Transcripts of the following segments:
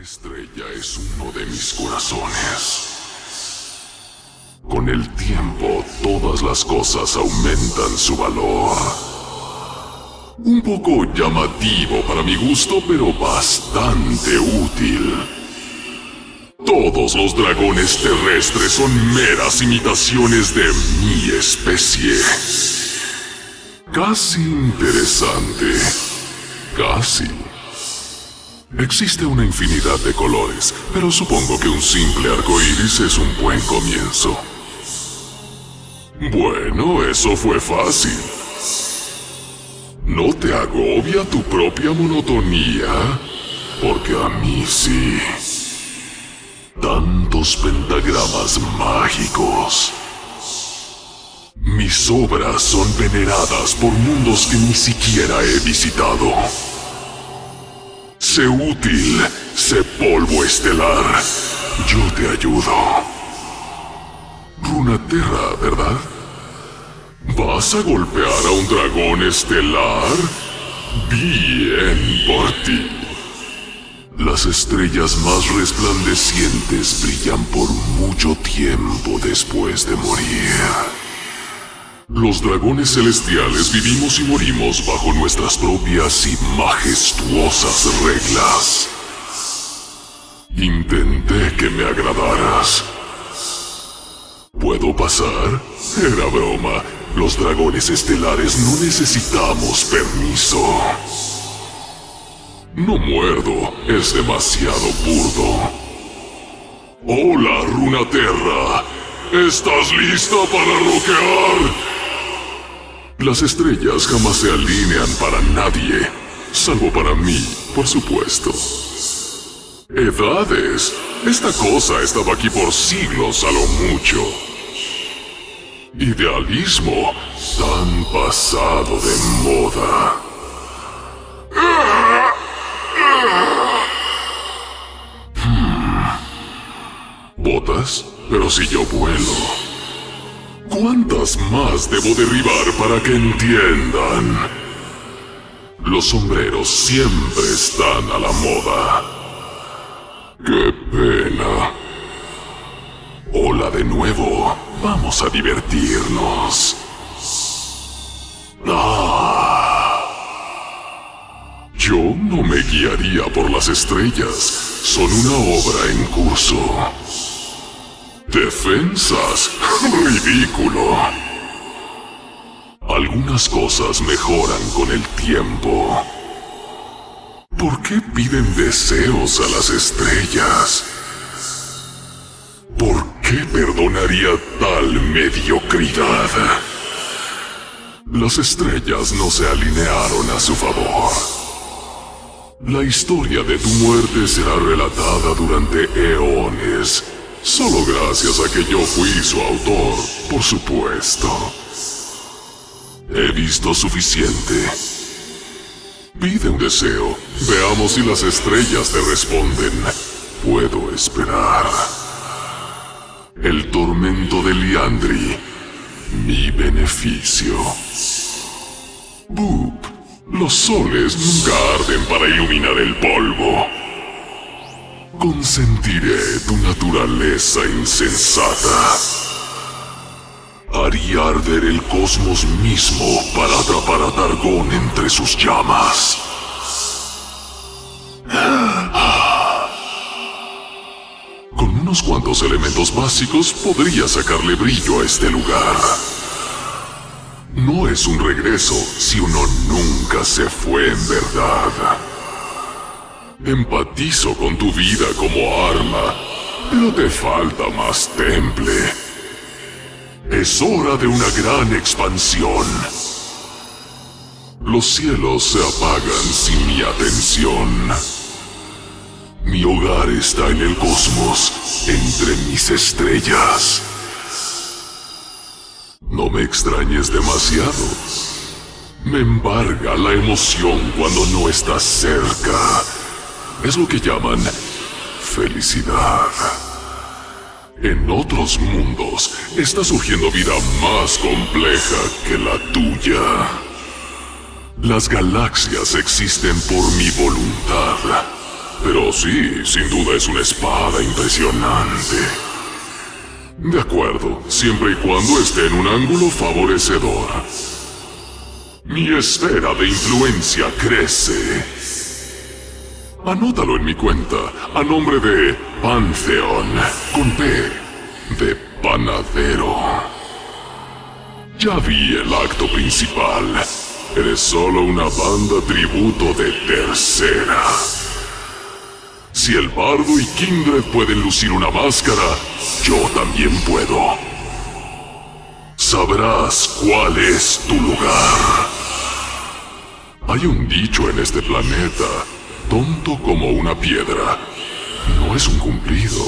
estrella es uno de mis corazones. Con el tiempo, todas las cosas aumentan su valor. Un poco llamativo para mi gusto, pero bastante útil. Todos los dragones terrestres son meras imitaciones de mi especie. Casi interesante. Casi. Existe una infinidad de colores, pero supongo que un simple arco iris es un buen comienzo. Bueno, eso fue fácil. ¿No te agobia tu propia monotonía? Porque a mí sí. Tantos pentagramas mágicos. Mis obras son veneradas por mundos que ni siquiera he visitado. Sé útil, sé polvo estelar. Yo te ayudo. Runaterra, ¿verdad? ¿Vas a golpear a un dragón estelar? Bien por ti. Las estrellas más resplandecientes brillan por mucho tiempo después de morir. Los dragones celestiales vivimos y morimos bajo nuestras propias y majestuosas reglas. Intenté que me agradaras. ¿Puedo pasar? Era broma. Los dragones estelares no necesitamos permiso. No muerdo, es demasiado burdo. Hola, Runaterra. ¿Estás lista para rockear? Las estrellas jamás se alinean para nadie, salvo para mí, por supuesto. Edades. Esta cosa estaba aquí por siglos a lo mucho. Idealismo, tan pasado de moda. ¿Botas? Pero si yo vuelo. ¿Cuántas más debo derribar para que entiendan? Los sombreros siempre están a la moda. ¡Qué pena! Hola de nuevo. Vamos a divertirnos. Yo no me guiaría por las estrellas. Son una obra en curso. Defensas. Ridículo. Algunas cosas mejoran con el tiempo. ¿Por qué piden deseos a las estrellas? ¿Por qué perdonaría tal mediocridad? Las estrellas no se alinearon a su favor. La historia de tu muerte será relatada durante eones. Solo gracias a que yo fui su autor, por supuesto. He visto suficiente. Pide un deseo. Veamos si las estrellas te responden. Puedo esperar. El tormento de Liandry. Mi beneficio. Boop. Los soles nunca arden para iluminar el polvo. Consentiré tu naturaleza insensata. Haría arder el cosmos mismo para atrapar a Dargon entre sus llamas. Con unos cuantos elementos básicos podría sacarle brillo a este lugar. No es un regreso si uno nunca se fue en verdad. Empatizo con tu vida como arma, pero te falta más temple. Es hora de una gran expansión. Los cielos se apagan sin mi atención. Mi hogar está en el cosmos, entre mis estrellas. No me extrañes demasiado. Me embarga la emoción cuando no estás cerca. Es lo que llaman felicidad. En otros mundos está surgiendo vida más compleja que la tuya. Las galaxias existen por mi voluntad. Pero sí, sin duda es una espada impresionante. De acuerdo, siempre y cuando esté en un ángulo favorecedor. Mi esfera de influencia crece. Anótalo en mi cuenta, a nombre de Pantheon, con P, de panadero. Ya vi el acto principal. Eres solo una banda tributo de tercera. Si el bardo y Kindred pueden lucir una máscara, yo también puedo. Sabrás cuál es tu lugar. Hay un dicho en este planeta: tonto como una piedra. No es un cumplido.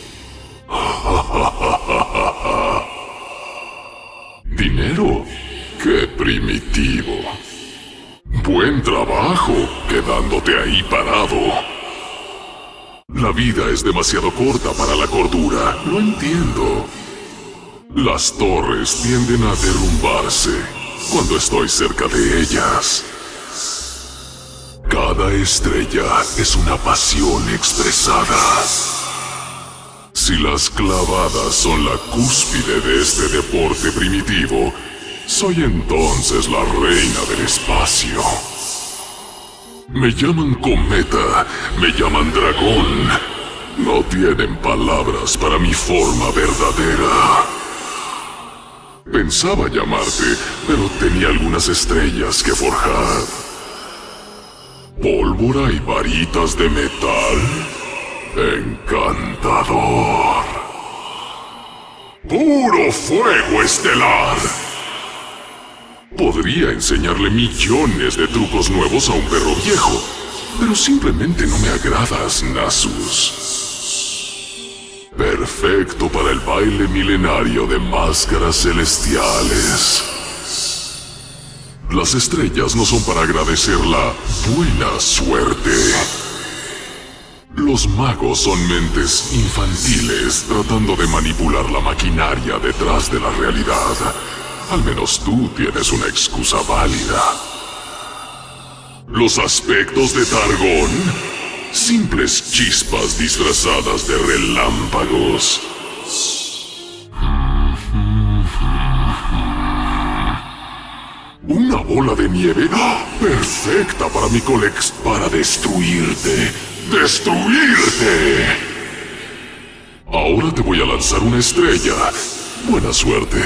¿Dinero? ¡Qué primitivo! Buen trabajo, quedándote ahí parado. La vida es demasiado corta para la cordura, lo entiendo. Las torres tienden a derrumbarse cuando estoy cerca de ellas. Cada estrella es una pasión expresada. Si las clavadas son la cúspide de este deporte primitivo, soy entonces la reina del espacio. Me llaman cometa, me llaman dragón. No tienen palabras para mi forma verdadera. Pensaba llamarte, pero tenía algunas estrellas que forjar. ¿Pólvora y varitas de metal? Encantador. ¡Puro fuego estelar! Podría enseñarle millones de trucos nuevos a un perro viejo, pero simplemente no me agradas, Nasus. Perfecto para el baile milenario de máscaras celestiales. Las estrellas no son para agradecer la buena suerte. Los magos son mentes infantiles tratando de manipular la maquinaria detrás de la realidad. Al menos tú tienes una excusa válida. Los aspectos de Targón, simples chispas disfrazadas de relámpagos. Una bola de nieve perfecta para mi para destruirte. ¡Destruirte! Ahora te voy a lanzar una estrella. Buena suerte.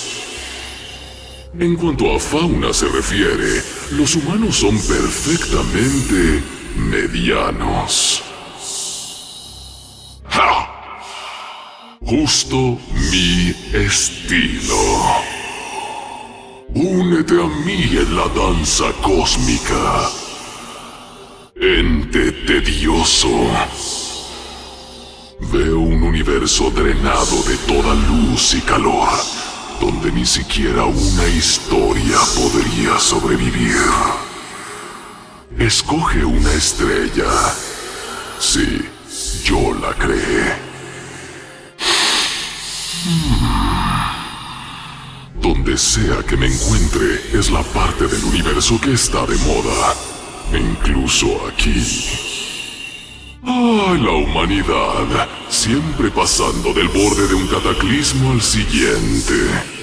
En cuanto a fauna se refiere, los humanos son perfectamente medianos. ¡Ja! Justo mi estilo. Únete a mí en la danza cósmica. Ente tedioso. Veo un universo drenado de toda luz y calor, donde ni siquiera una historia podría sobrevivir. Escoge una estrella. Sí, yo la creé. Donde sea que me encuentre es la parte del universo que está de moda. Incluso aquí. ¡Ay, la humanidad! Siempre pasando del borde de un cataclismo al siguiente.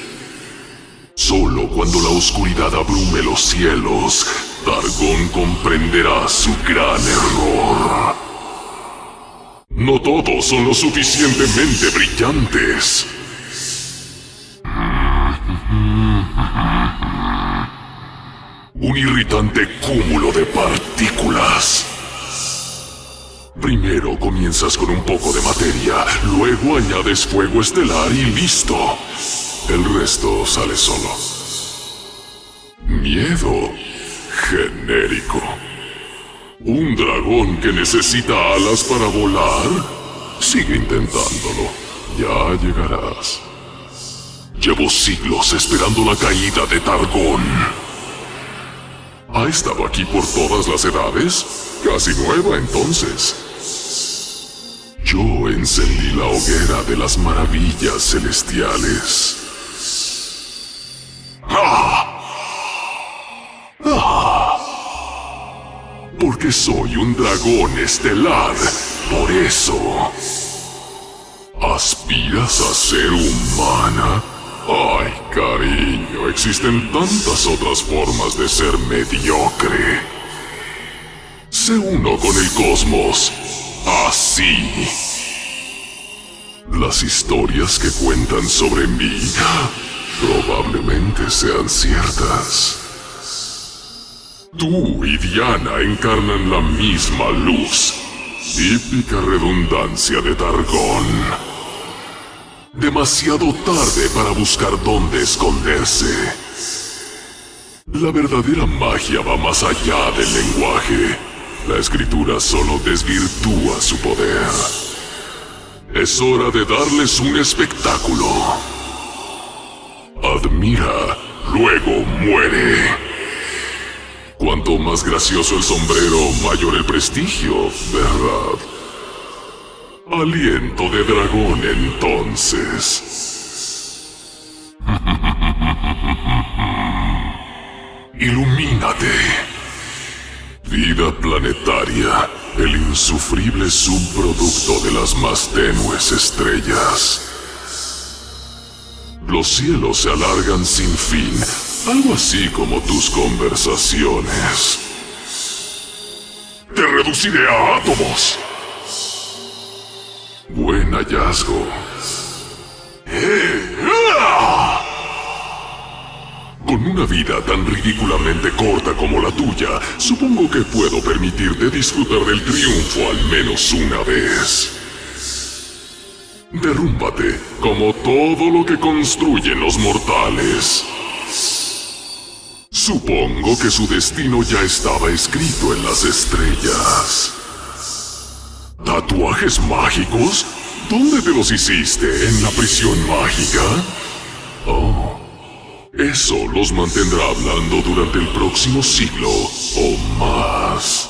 Solo cuando la oscuridad abrume los cielos, Targón comprenderá su gran error. No todos son lo suficientemente brillantes. Un irritante cúmulo de partículas. Primero comienzas con un poco de materia, luego añades fuego estelar y listo. El resto sale solo. Miedo genérico. ¿Un dragón que necesita alas para volar? Sigue intentándolo. Ya llegarás. Llevo siglos esperando la caída de Targón. ¿Ha estado aquí por todas las edades? Casi nueva entonces. Yo encendí la hoguera de las maravillas celestiales. ¡Ah! ¡Ah! Porque que soy un dragón estelar. Por eso... ¿Aspiras a ser humana? Ay, cariño, existen tantas otras formas de ser mediocre. Sé uno con el cosmos. Así. Las historias que cuentan sobre mí probablemente sean ciertas. Tú y Diana encarnan la misma luz. Típica redundancia de Targón. Demasiado tarde para buscar dónde esconderse. La verdadera magia va más allá del lenguaje. La escritura solo desvirtúa su poder. Es hora de darles un espectáculo. Admira, luego muere. Cuanto más gracioso el sombrero, mayor el prestigio, ¿verdad? Aliento de dragón, entonces. Ilumínate. Vida planetaria, el insufrible subproducto de las más tenues estrellas. Los cielos se alargan sin fin, algo así como tus conversaciones. Te reduciré a átomos. Buen hallazgo. Con una vida tan ridículamente corta como la tuya, supongo que puedo permitirte disfrutar del triunfo al menos una vez. Derrúmbate, como todo lo que construyen los mortales. Supongo que su destino ya estaba escrito en las estrellas. ¿Tatuajes mágicos? ¿Dónde te los hiciste? ¿En la prisión mágica? Oh, eso los mantendrá hablando durante el próximo siglo o más.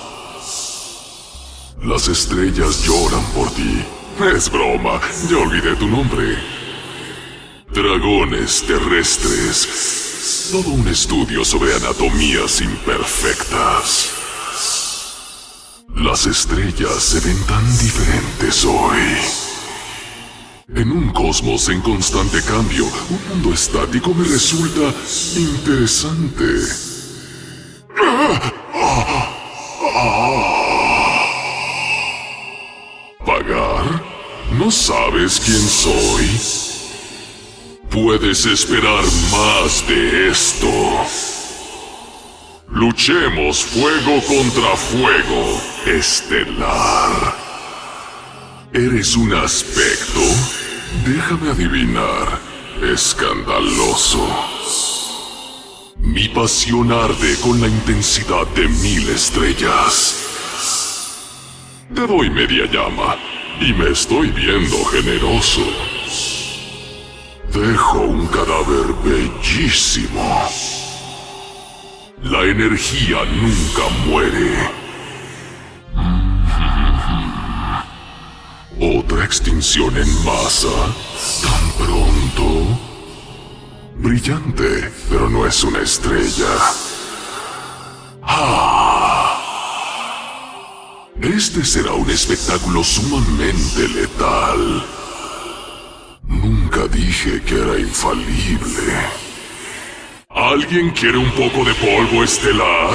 Las estrellas lloran por ti. Es broma, ya olvidé tu nombre. Dragones terrestres. Todo un estudio sobre anatomías imperfectas. Las estrellas se ven tan diferentes hoy. En un cosmos en constante cambio, un mundo estático me resulta interesante. ¿Pagar? ¿No sabes quién soy? Puedes esperar más de esto. Luchemos fuego contra fuego, estelar. ¿Eres un aspecto? Déjame adivinar. Escandaloso. Mi pasión arde con la intensidad de 1000 estrellas. Te doy media llama y me estoy viendo generoso. Dejo un cadáver bellísimo. La energía nunca muere. ¿Otra extinción en masa? ¿Tan pronto? Brillante, pero no es una estrella. Este será un espectáculo sumamente letal. Nunca dije que era infalible. ¿Alguien quiere un poco de polvo estelar?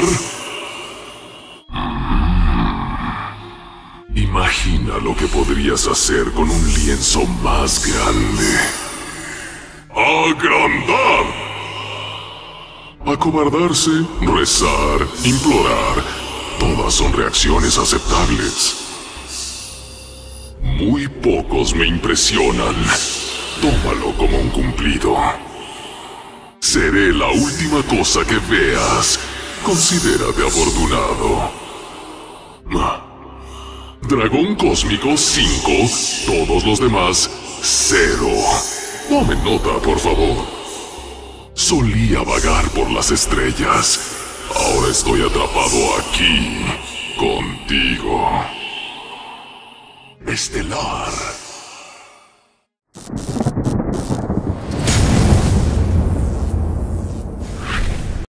Imagina lo que podrías hacer con un lienzo más grande. ¡Agrandar! Acobardarse, rezar, implorar, todas son reacciones aceptables. Muy pocos me impresionan. Tómalo como un cumplido. Seré la última cosa que veas. Considérate afortunado. Dragón cósmico 5, todos los demás 0. Tome nota, por favor. Solía vagar por las estrellas. Ahora estoy atrapado aquí, contigo. Estelar.